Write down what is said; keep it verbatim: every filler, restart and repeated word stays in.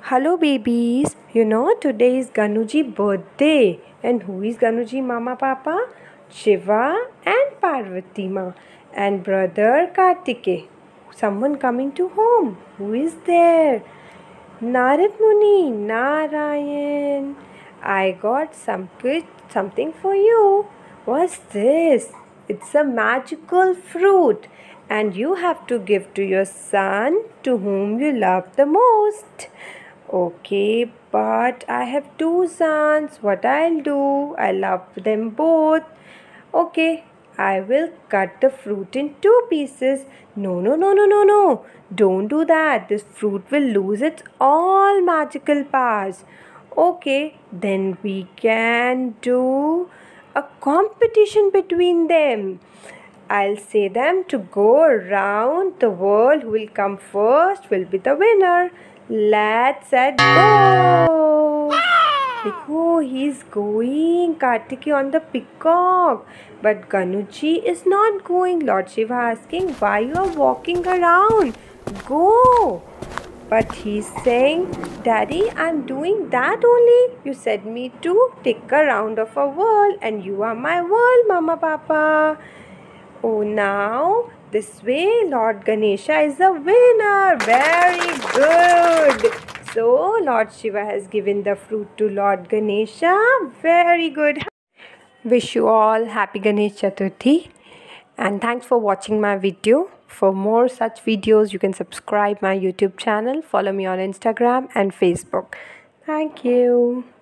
Hello babies, you know today is Ganuji birthday, and who is Ganuji mama papa? Shiva and Parvati ma and brother Kartike. Someone coming to home. Who is there? Narad Muni, Narayan. I got some good something for you. What's this? It's a magical fruit, and you have to give to your son to whom you love the most. Okay, but I have two sons. What I'll do? I love them both. Okay, I will cut the fruit in two pieces. No, no, no, no, no, no. Don't do that. This fruit will lose its all magical powers. Okay, then we can do a competition between them. I'll say them to go around the world. Who will come first will be the winner. Let's set go. Oh, he's going. Kartike on the peacock. But Ganuji is not going. Lord Shiva asking, why you are walking around? Go. But he's saying, Daddy, I'm doing that only. You said me to take a round of a world, and you are my world, Mama Papa. Oh, now this way Lord Ganesha is the winner. Very good. So Lord Shiva has given the fruit to Lord Ganesha. Very good. Wish you all happy Ganesh Chaturthi. And thanks for watching my video. For more such videos, you can subscribe my YouTube channel. Follow me on Instagram and Facebook. Thank you.